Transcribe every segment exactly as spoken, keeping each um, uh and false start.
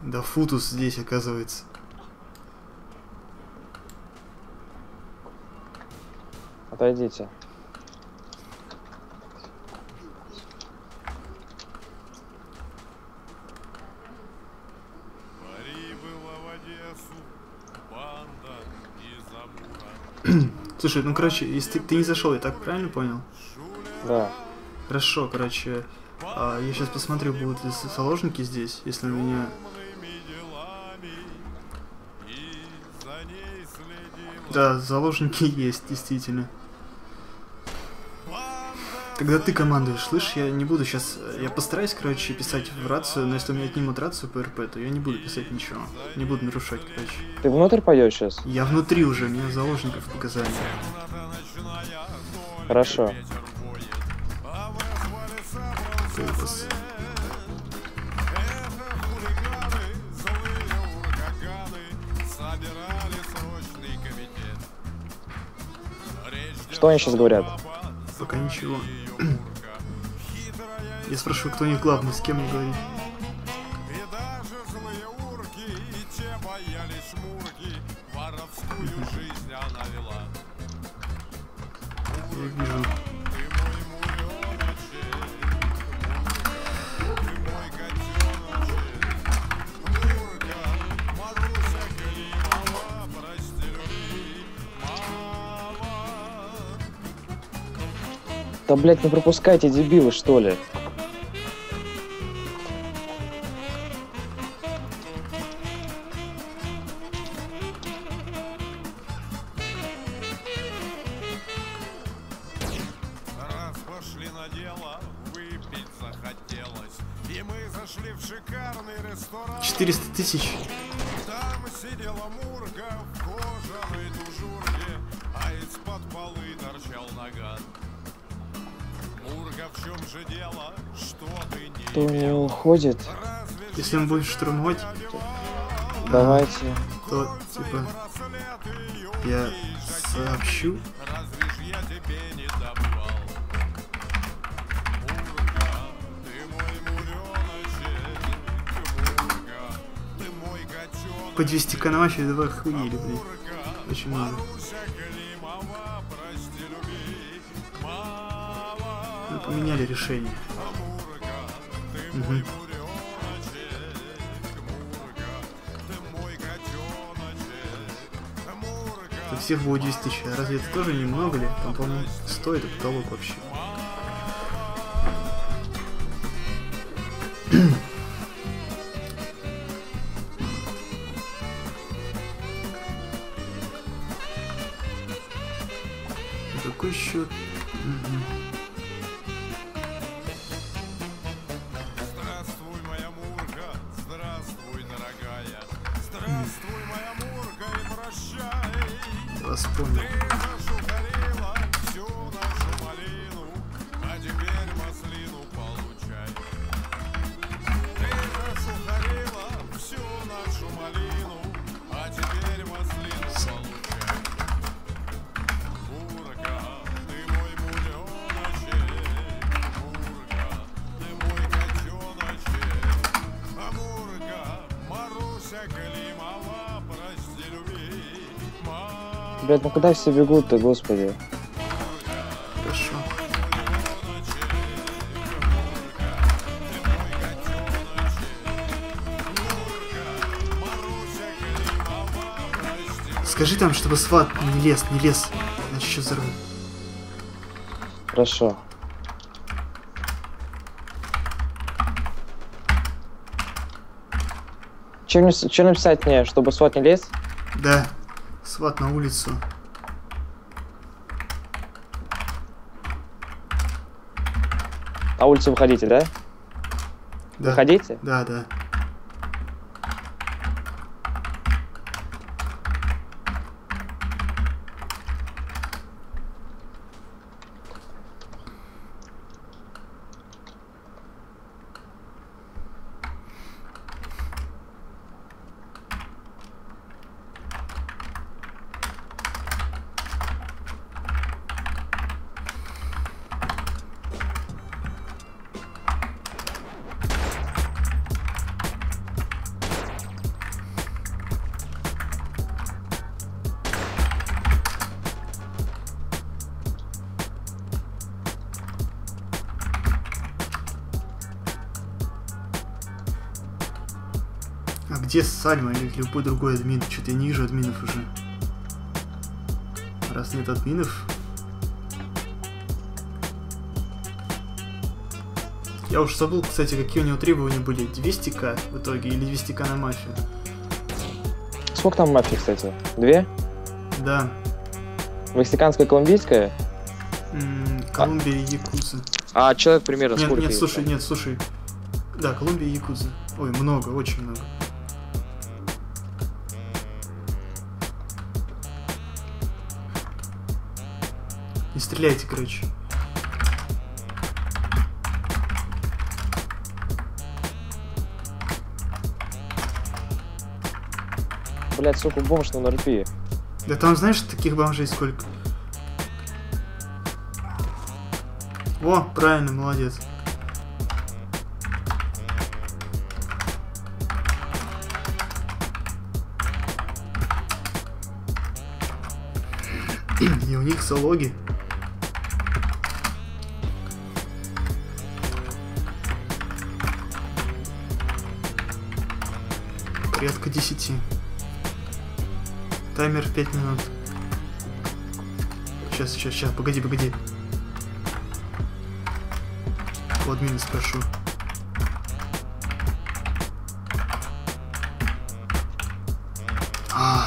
Да Футус здесь, оказывается. Отойдите. Слушай, ну короче, если ты, ты не зашел, я так правильно понял? Да. Хорошо, короче, а, я сейчас посмотрю, будут ли заложники здесь, если у меня... Да, заложники есть, действительно. Тогда ты командуешь, слышь, я не буду сейчас... Я постараюсь, короче, писать в рацию, но если у меня отнимут рацию по РП, то я не буду писать ничего. Не буду нарушать, короче. Ты внутрь пойдешь сейчас? Я внутри уже, мне заложников показали. Хорошо. Фокус. Что они сейчас говорят? Пока ничего. Я спрашиваю, кто у них главный, с кем мне говорить. Я вижу. Да, блядь, не пропускайте, дебилы, что ли? Раз пошли на дело, выпить захотелось, и мы зашли в шикарный ресторан. четыреста тысяч. Там сидела Мурка в кожаной тужурке, а из-под полы торчал наган. Мурка, в чем же дело? Что ты не Кто не уходит? Если он будет штурмовать, Давайте. то, типа, я сообщу. Разве ж я тебе не добывал? Мурка, ты мой муреночек, Мурка, ты мой котенок. По двести к на вообще два охуели, блин. Очень много. Мы поменяли решение. Угу. Тут всех было десять тысяч. А разве это тоже немного ли? Там, по-моему, стоит этот потолок вообще. Какой счет? Угу. Здравствуй, моя Мурка, здравствуй, дорогая. Здравствуй, моя Мурка, и прощай. Я вас понял. Ты зашухарила всю нашу малину, а теперь маслину получай. Ты зашухарила всю нашу малину, а теперь маслину получай. Мурка, ты мой муреночек, Мурка, ты мой котеночек. Амурка, Маруся Климова, прости, люби. Блядь, ну куда все бегут-то, господи? Хорошо. Скажи там, чтобы сват не лез, не лез. Иначе еще взорву. Хорошо. Чем, чем написать мне, чтобы сват не лез? Да. Сват на улицу. На улицу выходите, да? Да. Выходите? Да, да. А где Сальма или любой другой админ? Что-то я не вижу админов уже. Раз нет админов... Я уж забыл, кстати, какие у него требования были. двести ка в итоге или двести ка на мафию? Сколько там мафии, кстати? Две? Да. Мексиканская, колумбийская? М-м, Колумбия и Якудза. А человек примерно Нет, сколько? нет, есть, слушай, там? нет, слушай. Да, Колумбия и Якудза. Ой, много, очень много. Не стреляйте, короче. Блять, сука, бомж на НРП. Да там, знаешь, таких бомжей сколько? О, правильно, молодец. И у них залоги. Порядка десяти. Таймер пять минут. Сейчас, сейчас, сейчас, погоди, погоди. У админа спрошу. А.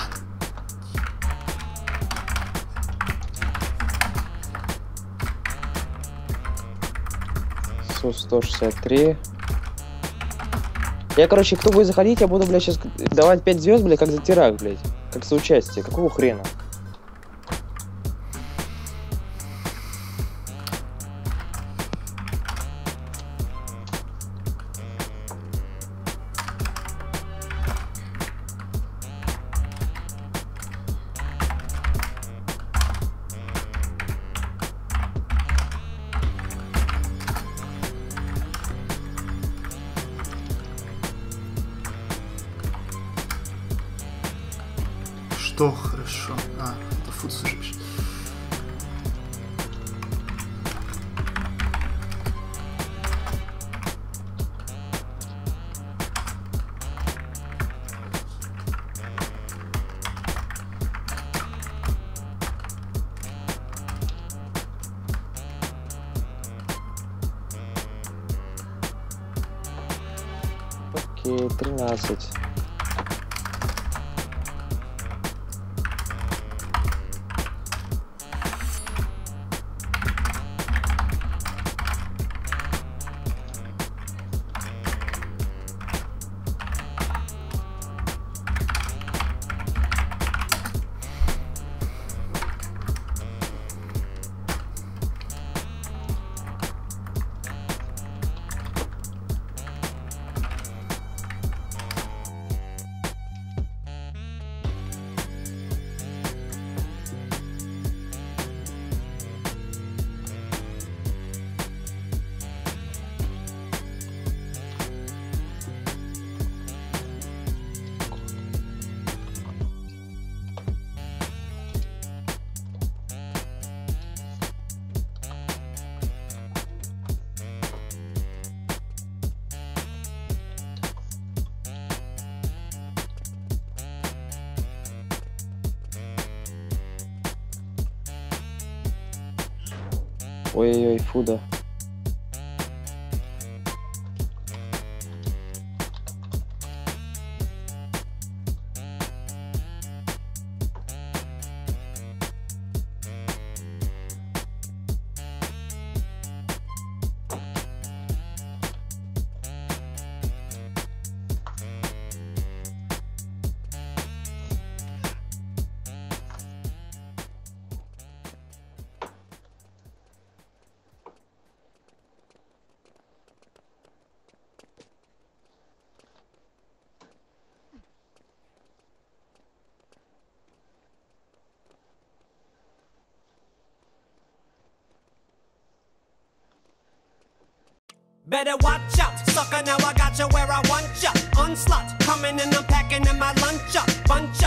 сто шестьдесят три. Я, короче, кто будет заходить, я буду, блядь, сейчас давать пять звезд, блядь, как за теракт, блядь. Как соучастие. Какого хрена? Что хорошо? А, это фудс уже пишет. Окей, тринадцать. Ой-ой-ой, фуда. Better watch out, sucker, now I got you where I want ya. Onslaught, coming and I'm packing in my lunch up. Bunch up, miss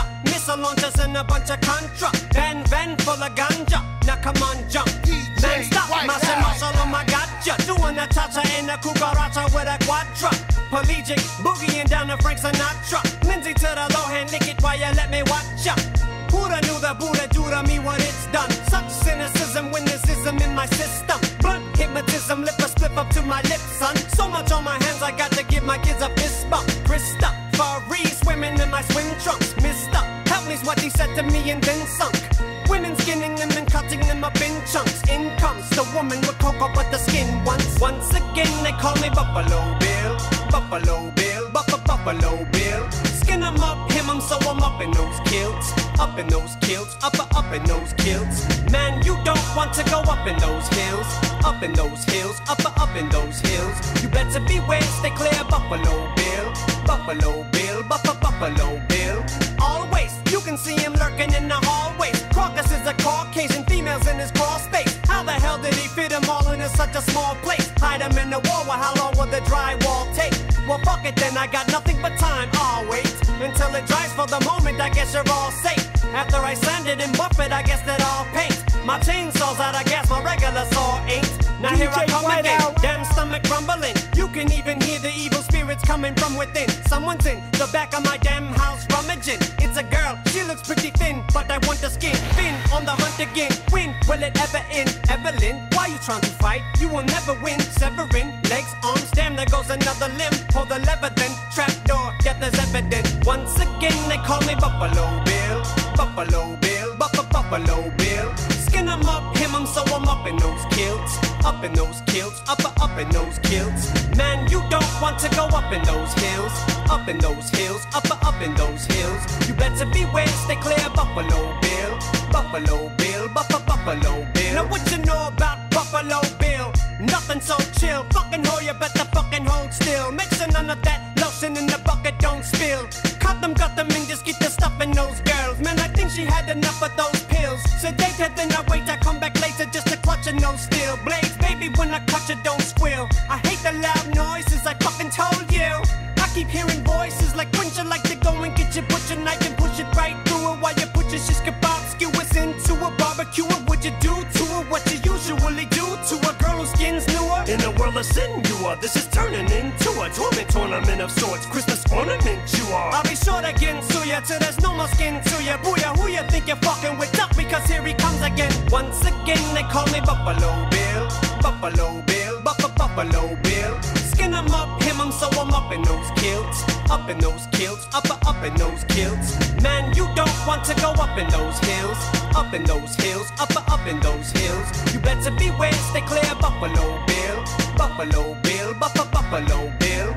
muscle launchers and a bunch of contra. Van van full of ganja. Now come on, jump. Man, stop, muscle, muscle on my gotcha. Doing a cha-cha in a cucaracha with a quadra. Pelagic, boogieing down to Frank Sinatra. Lindsay to the low hand, lick it while you let me watch ya. Buddha knew the Buddha do to me what it's done. Such cynicism when there's ism in my system. Blunt hypnotism, lip a slip up to my lips, son. So much on my hands, I got to give my kids a fist bump. Krista, Farie, swimming in my swim trunks. Mister, help me's what he said to me and then sunk. Women skinning them and cutting them up in chunks. In comes the woman with cocoa but the skin once. Once again they call me Buffalo Bill. Buffalo Bill, Buff Buffalo Bill. Skin them up, him them so I'm up in those kilts. Up in those kilts, up up in those kilts. Man, you don't want to go up in those hills. Up in those hills, up up in those hills. You better beware, stay clear, Buffalo Bill. Buffalo Bill, Buff Buffalo Bill. Always, you can see him lurking in the hallways. Crocus is a Caucasian, females in his crawl space. How the hell did he fit them all into such a small place? Hide them in the wall, well how long will the drywall take? Well fuck it then, I got nothing but time, I'll wait until it dries. For the moment, I guess you're all safe. After I sand it and buff it, I guess that I'll paint. My chainsaw's out of gas, my regular saw ain't. Now here I come again, damn stomach rumbling. You can even hear the evil spirits coming from within. Someone's in the back of my damn house rummaging. It's a girl, she looks pretty thin, but I want the skin. Fin on the hunt again, when will it ever end? Evelyn, why you trying to fight? You will never win. Severing, legs, arms, damn there goes another limb. Pull the lever then, trapdoor, death is evident. Once again they call me Buffalo Bill. Buffalo Bill, Buff Buffalo Bill. Skin them up, him them so I'm up in those kilts. Up in those kilts, up up in those kilts. Man, you don't want to go up in those hills. Up in those hills, up up in those hills. You better beware, stay clear, Buffalo Bill. Buffalo Bill, Buff Buffalo Bill. Now what you know about Buffalo Bill? Nothing so chill. Fucking hoe, you better fucking hold still. Make sure none of that lotion in the bucket don't spill. Cut them, got them, and just get the stuff in those girls. Man, I think she had enough of those pills. Sedate her, then I wait, I come back later just to clutch her no steel blades. Baby, when I clutch it, don't squeal. I hate the loud noises, I fucking told you. I keep hearing voices like, wouldn't you like to go and get your butcher knife and push it right through it while you put your shish kebab skewers into a barbecue? What would you do to her? What you usually do to a girl whose skin's newer? In a world of sin, you are. This is turning into a torment tournament of sorts. Christmas ornament, you are. I'll be sure to get to ya till there's no more skin to ya. Booyah, who you think you're fucking with? Duck, because here he comes again. Once again, they call me Buffalo Bill. Buffalo Bill, Buff Buffalo Bill. Skin them up, him them so I'm up in those kilts. Up in those kilts, up up in those kilts. Man, you don't want to go up in those hills. Up in those hills, up up in those hills. You better beware, stay clear, Buffalo Bill. Buffalo Bill, Buff Buffalo Bill.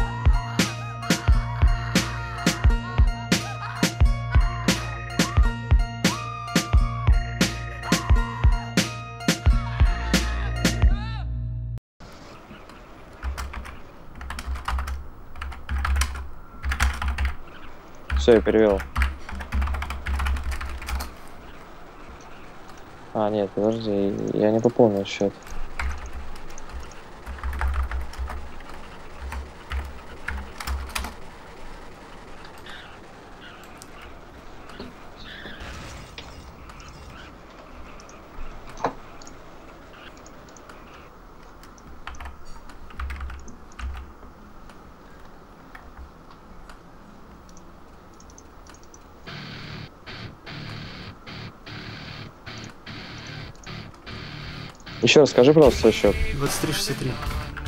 Все, я перевел. А, нет, подожди, я не пополнил счет. Еще раз скажи, пожалуйста, свой счет. двадцать три шестьдесят три.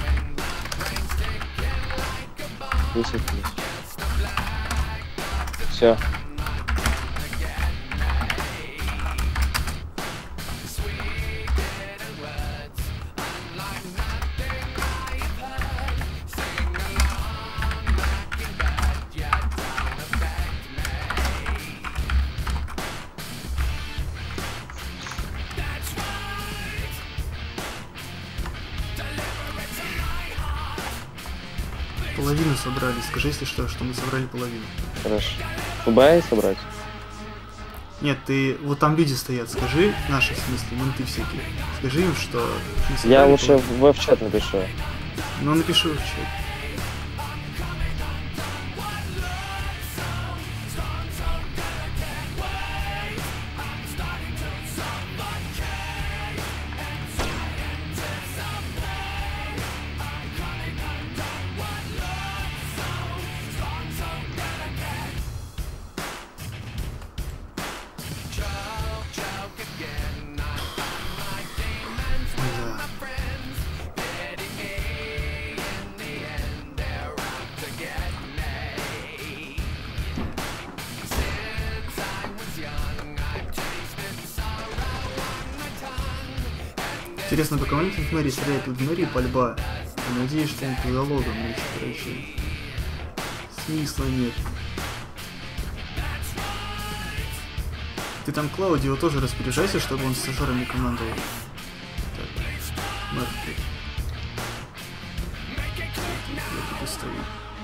Все. Половину собрали. Скажи, если что, что мы собрали половину. Хорошо. Убай собрать? Нет, ты... Вот там люди стоят. Скажи, наши, в смысле, менты всякие. Скажи им, что... мы собрали Я лучше половину. в, в чат напишу. Ну, напишу в чат. Интересно, по кому в мэрии стреляет в мэрии пальба? Надеюсь, что они по залогам эти, короче. Смысла нет. Ты там Клаудио тоже распоряжайся, чтобы он с стажерами командовал. Так, Марк, я тут стою.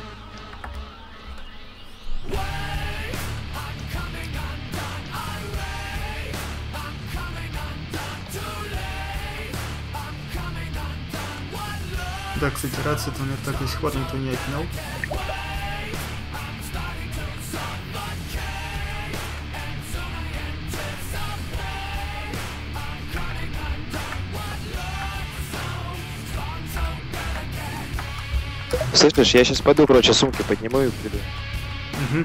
Да, кстати, рацию-то у меня так до сих пор никто не отнял. Слышишь, я сейчас пойду, короче, сумки подниму и приду. Угу.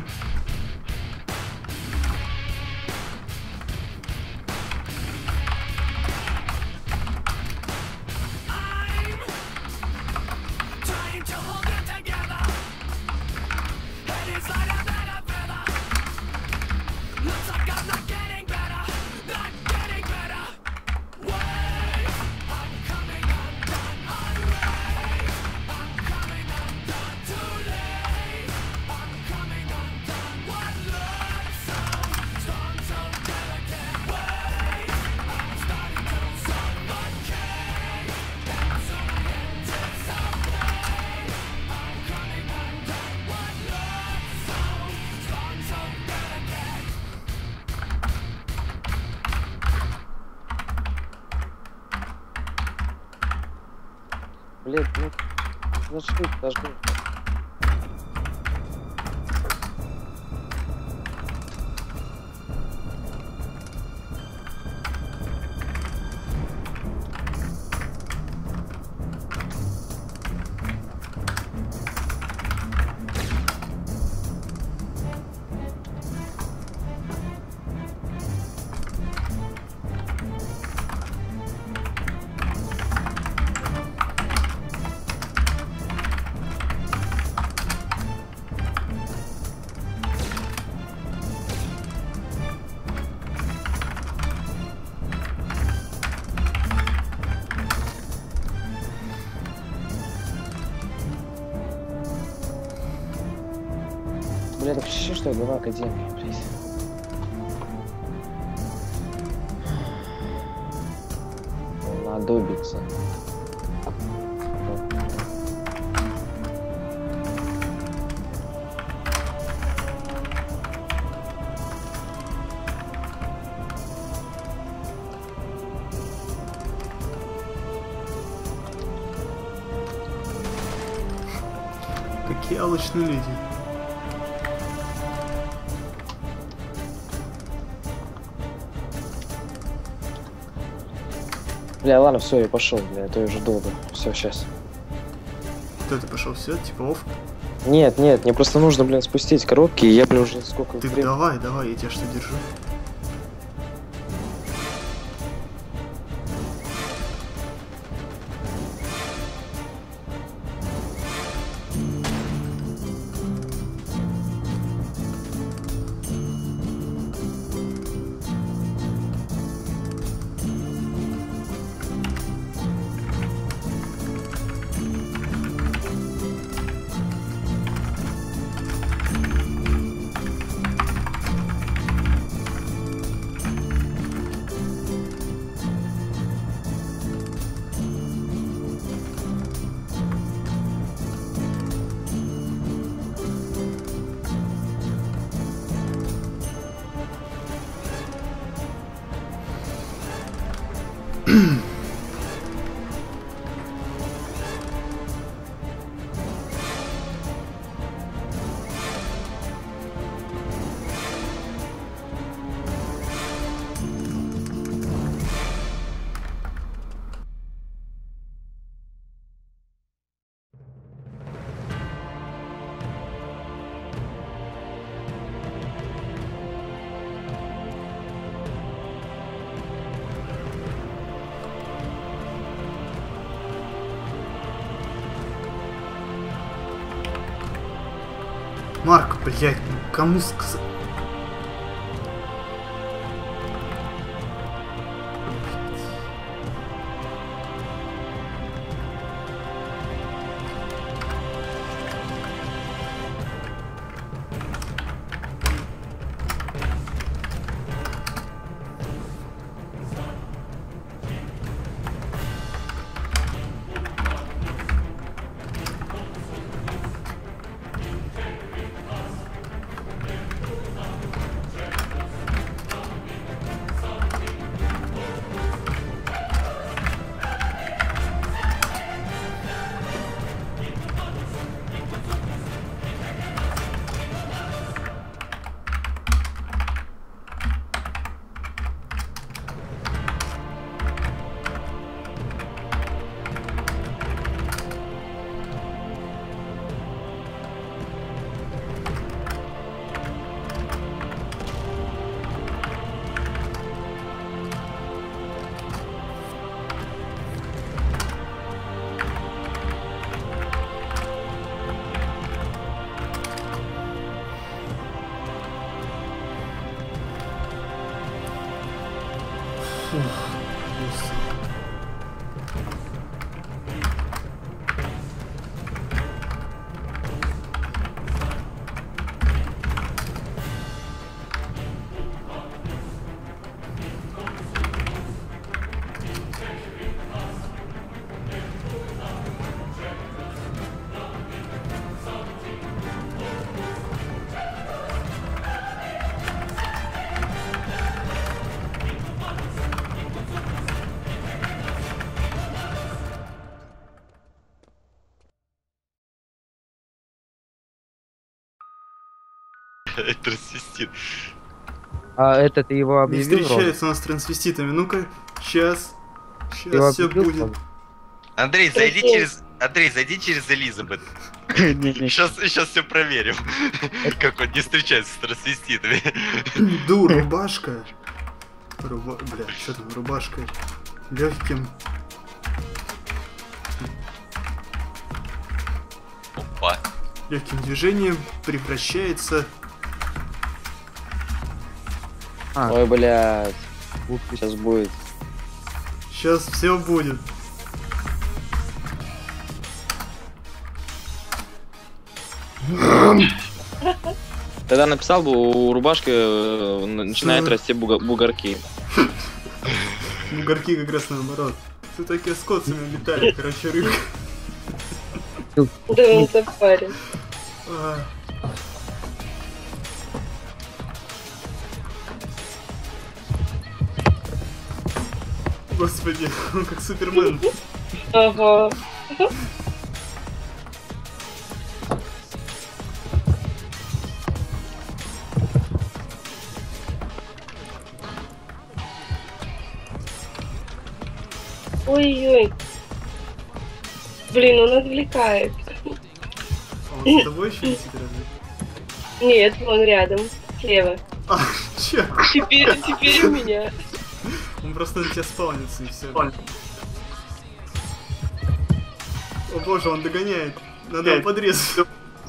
Блять, ну, зажги, зажги. Бля, так вообще что я глава академии, блядь. Надобится. Какие алчные люди. Бля, ладно, все, я пошел, бля, это уже долго. Все, сейчас. Кто ты пошел? Все, типа оф? Нет, нет, мне просто нужно, блин, спустить коробки, и я, блин, уже сколько Ты времени... давай, давай, я тебя что держу. Марк, блядь, кому сказать? Трансвестит. А это ты его Не объявил? Ром? встречается у нас с трансвеститами. Ну-ка, сейчас. Ты его Сейчас все объявил, будет. Ром? Андрей, зайди через... Андрей, зайди через Элизабет. Сейчас, сейчас все проверим. Как он не встречается с трансвеститами. Ду, рубашка. Руба... Бля, что там, рубашка. Легким. Опа. Легким движением превращается. А, Ой, блядь. Сейчас будет. Сейчас все будет. Тогда написал бы, у рубашки э, начинает расти буга- бугорки. Бугорки как раз наоборот. Ты такие с коцами летали, короче, рыбка. Да он запарен. А. Господи, он как Супермен. Ага. Ой-ой. Блин, он отвлекает. А он с тобой еще висит разве? Нет, он рядом, слева. А, че? Теперь, теперь у меня. Он просто на тебя спаунится и все. О боже, он догоняет. Надо его подрезать.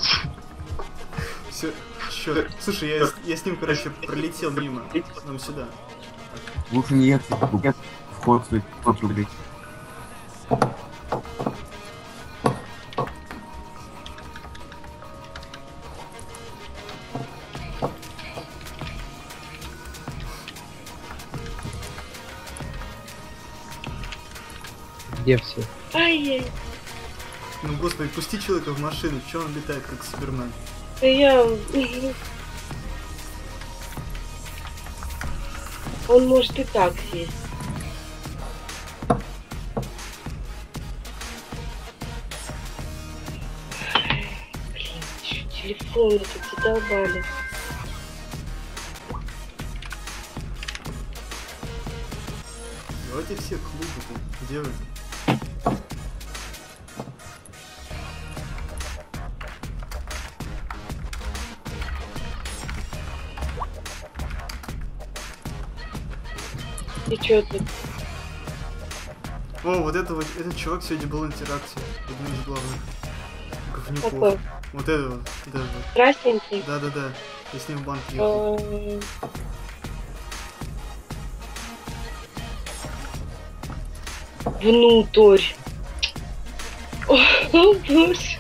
Все, черт. Слушай, я, я с ним, короче, пролетел мимо. Нам сюда. Лучше не ехать, вход стоит пятьсот рублей. Где все? Ай-яй. Ну господи, пусти человека в машину, че он летает как Супермен? Да я... Он может и так сесть. Блин, чё, телефоны тут задолбали. Давайте все клубы, где вы? И чё тут? О, вот это вот, этот чувак сегодня был в интеракции. Один из главных говнюков. Какой? Вот это вот, да, вот. Красненький? Да-да-да. Я с ним в банк ехал. Эм, Внутрь. О, боже.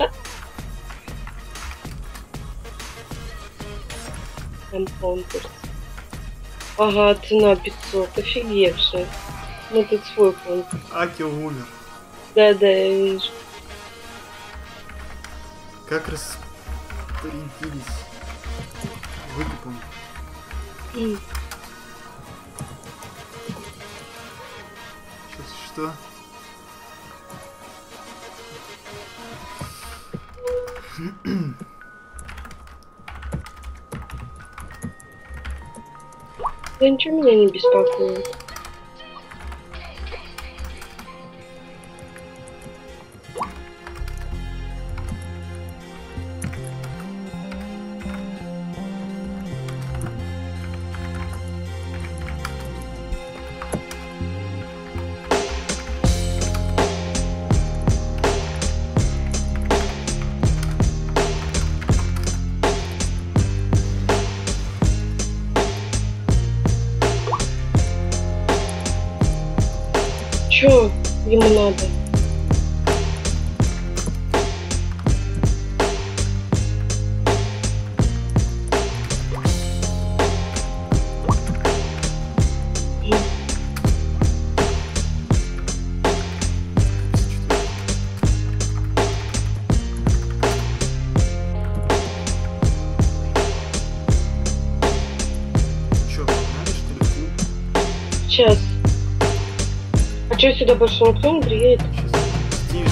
Там конкурс. Ага, цена пятьсот, офигевшая. Ну тут свой конкурс. Аки умер. Да-да, я вижу. Как распорядились выкупом. М. Сейчас что? Да ничего меня не беспокоит. Ему надо. Чё, погнали, что ли, в клуб? Сейчас. А что сюда больше никто не приедет? Сейчас. Стивен.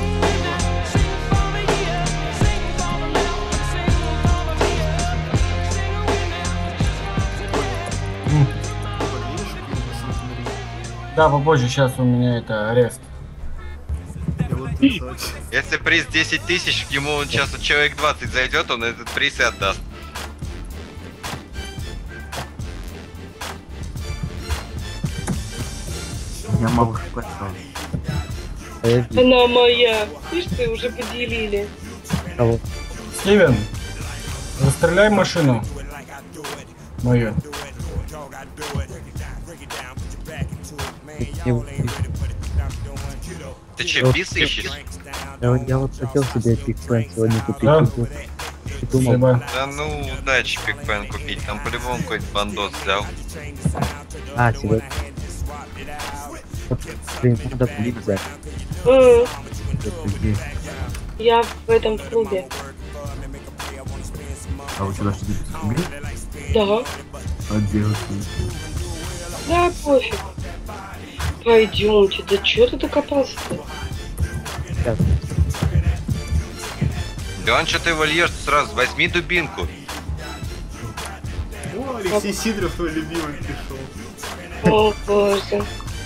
М. Подъедешь к клубу Санта-Мария? Да, попозже, сейчас у меня это арест. Я вот писать. Если приз десять тысяч, к нему он сейчас человек двадцать зайдет, он этот приз и отдаст. Я могу сказать. Она моя. Видишь, ты уже поделили. Стивен, расстреляй машину. Мою. Ты че, бис ищешь? Я, я вот хотел себе пикпен сегодня купить. Да? и думал, Спасибо. Да ну, удачи пикпен купить, там по-любому какой-то бандос взял. а, сегодня. Вот, блин, надо плит взять. М, Это где? Я в этом клубе. А вы сюда что-то сумели? Да. А делать? Да, пофиг. Пойдемте. Да чё ты докопался-то? Сейчас. Да он что ты его льешь сразу, возьми дубинку. О, Алексей Сидоров, твой любимый, пришел. О, боже.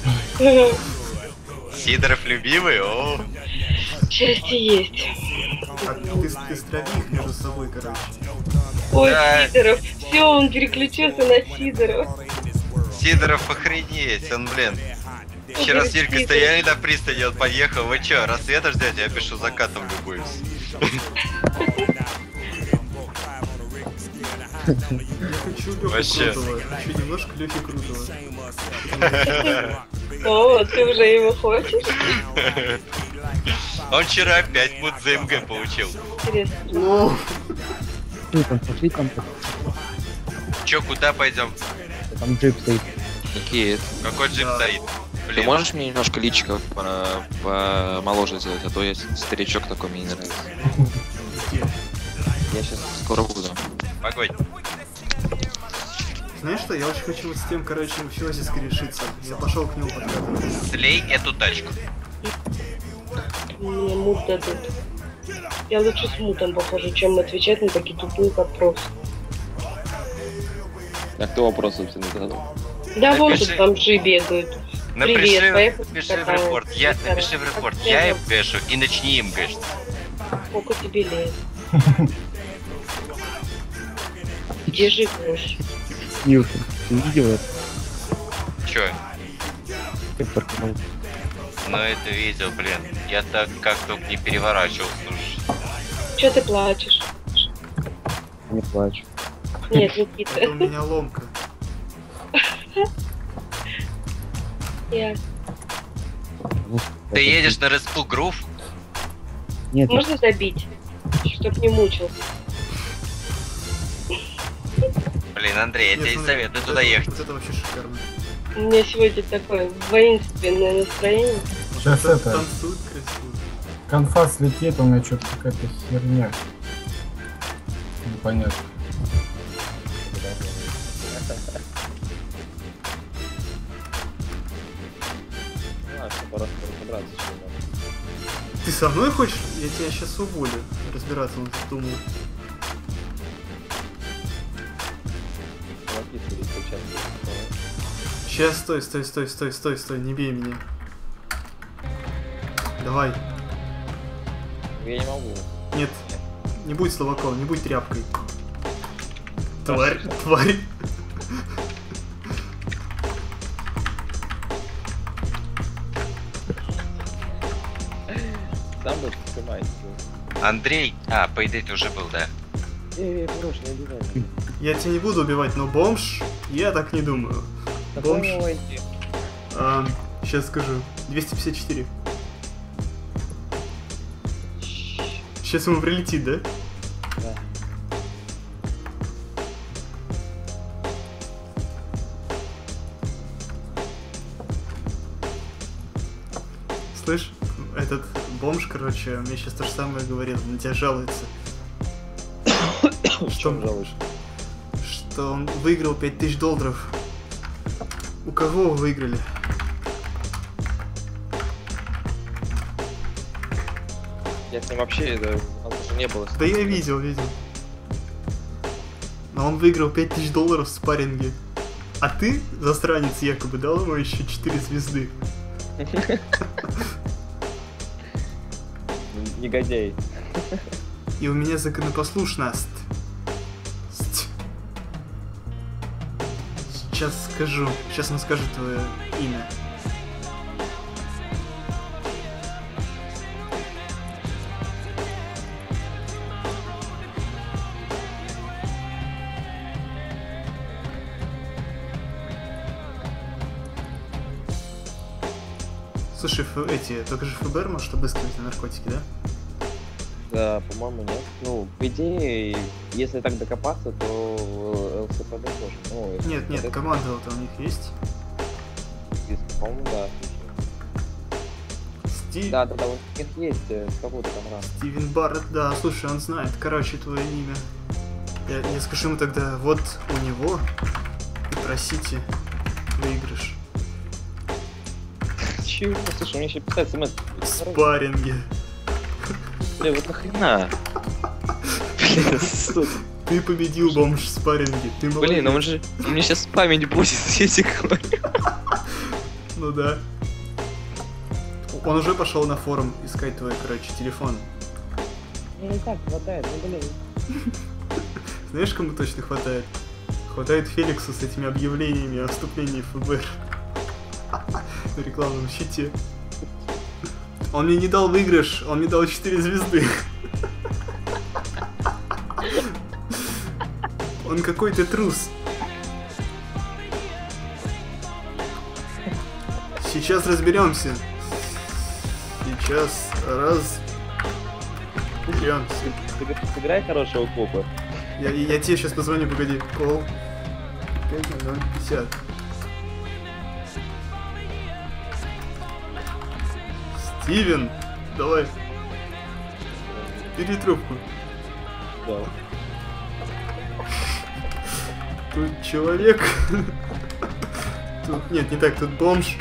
Сидоров любимый, о. Счастье есть. А ты, ты страви их между собой, короче. Ой, Да. Сидоров. Все, он переключился на Сидоров. Сидоров охренеть, он, блин. Вчера с Юлькой стояли на пристани, он поехал. Вы чё, рассвета ждете? Я пишу, закатом любуюсь. Я хочу Лёху Вообще. Крутого. Хочу немножко Лёхи Крутого. О, ты уже его хочешь? Он вчера опять мут за МГ получил. Интересно. Ну, Ну, там, пошли, там, Чё, куда пойдем? там джип стоит. Никит, Какой джип Да. стоит? ты Блин, можешь мне немножко личико по- помоложе сделать, а то я старичок такой, мне не нравится. где? Я сейчас скоро буду. погодь. Знаешь что, я очень хочу вот с тем, короче, в философски решиться. Я пошел к нему подкатывать. Слей эту тачку. Мне мут дадут. Я лучше с мутом похожу, чем отвечать на такие тупые вопросы. А кто вопрос, собственно, задал? Да, вон Напиши. тут бомжи бегают. Напиши, Привет, поехали напиши в покатаемся. репорт. Я, Здорово. напиши в репорт. Как Я тебя им гэшу и начни им гэшить. Сколько тебе лет? Где живешь? Нюша, ты видел это? Чё? Как парковал? Ну это видел, блин. Я так как только не переворачивался уже. Че ты плачешь? Не плачь. Нет, Никита. Это у меня ломка. Я. Ну, Ты это- едешь на Респул Грув? Нет, Можно забить? Чтоб не мучился. Блин, Андрей, я Нет, тебе не смотри, советую вот туда это- ехать. Вот это вообще шикарно. У меня сегодня такое воинственное настроение. Сейчас Тан- это, Танцует красиво. конфа слетит, у меня что-то какая-то херня. Непонятно. А, что, пора разобраться, что надо. Ты со мной хочешь? Я тебя сейчас уволю. Разбираться он тут думал. Чуваки, переключаться. Сейчас, стой, стой, стой, стой, стой, стой, не бей меня. Давай. Я не могу. Нет, не будь словаком, не будь тряпкой. Тварь, тварь. Сам будешь снимать. Андрей, а, по идее ты уже был, да? Эй, эй, хорош, не убивай. Я тебя не буду убивать, но бомж, я так не думаю. Какой Бомж. его идти? А, Сейчас скажу. двести пятьдесят четыре. Сейчас ему прилетит, да? Да. Слышь, этот бомж, короче, мне сейчас то же самое говорил, на тебя жалуется. В чем жалуешь? Что он выиграл пять тысяч долларов. У кого вы выиграли? Я с ним вообще, это, он даже не было. Да я видел, видел. Но он выиграл пять тысяч долларов в спарринге. А ты, засранец, якобы дал ему еще четыре звезды. Негодяй. И у меня законопослушность. Сейчас скажу. Сейчас он скажет твое имя. Слушай, ф- эти, только же ФБР может обыскивать на наркотики, да? Да, по-моему, нет. Ну, по идее, если так докопаться, то ЛСПД тоже. Ну, Нет, нет, команда вот у них есть. По-моему, да. Стив... Да, да, да, у них есть э, какой-то там раз. Стивен Барретт, да, слушай, он знает, короче, твое имя. Я, я скажу ему тогда, вот у него, и просите выигрыш. Чего? Слушай, у меня еще писать смс. Спарринги. Бля, вот нахрена? Блин, сука. Ты победил бомж в спарринге, ты молодец. Блин, он же... У меня сейчас память будет, если говорю. Ну да. Он уже пошел на форум искать твой, короче, телефон. Ну и так, хватает, ну блин. Знаешь, кому точно хватает? Хватает Феликсу с этими объявлениями о вступлении в ФБР. На рекламном щите. Он мне не дал выигрыш, он мне дал четыре звезды. Он какой-то трус. Сейчас разберемся. Сейчас раз. Разберемся. Сыграй хорошего копа. Я, я тебе сейчас позвоню, погоди. Кол. пять ноль пятьдесят. Стивен, давай. Бери трубку. Да. Тут человек. Тут нет, не так, тут бомж.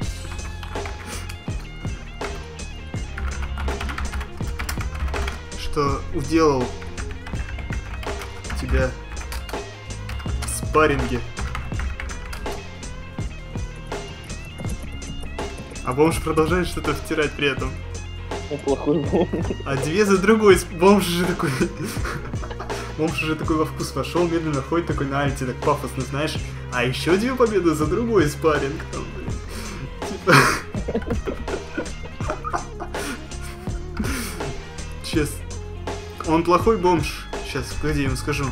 Что уделал тебя в спарринге. А бомж продолжает что-то втирать при этом. Плохой бомж. А две за другой. Бомж же такой... Бомж уже такой во вкус вошел, медленно ходит такой на альте, так пафосно, знаешь. А еще две победы за другой спарринг. Там, блин. Типа... Сейчас. Он плохой бомж. Сейчас, погоди, я ему скажу.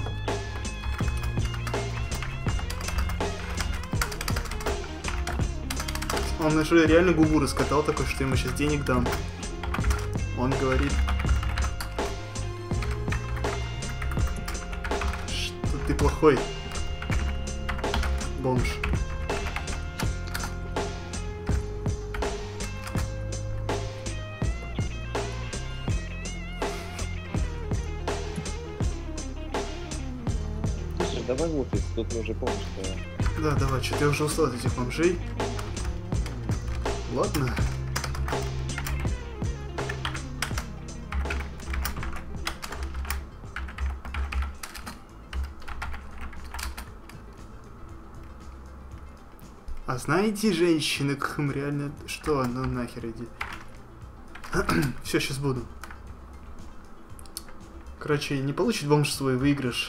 Он уже реально губу раскатал такой, что ему сейчас денег дам. Он говорит, что ты плохой бомж. Слушай, давай в офис, тут мы уже помнишь, что... Да, давай, что-то я уже устал от этих бомжей. Ладно. А знаете, женщины, как им реально... Что? Ну нахер иди. Все, сейчас буду. Короче, не получит бомж свой выигрыш.